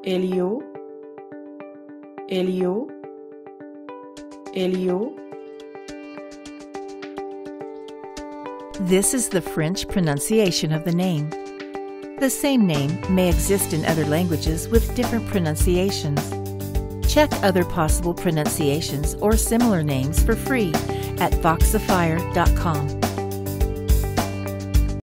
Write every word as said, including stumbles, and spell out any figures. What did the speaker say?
Elio, Elio, Elio. This is the French pronunciation of the name. The same name may exist in other languages with different pronunciations. Check other possible pronunciations or similar names for free at voxifier dot com.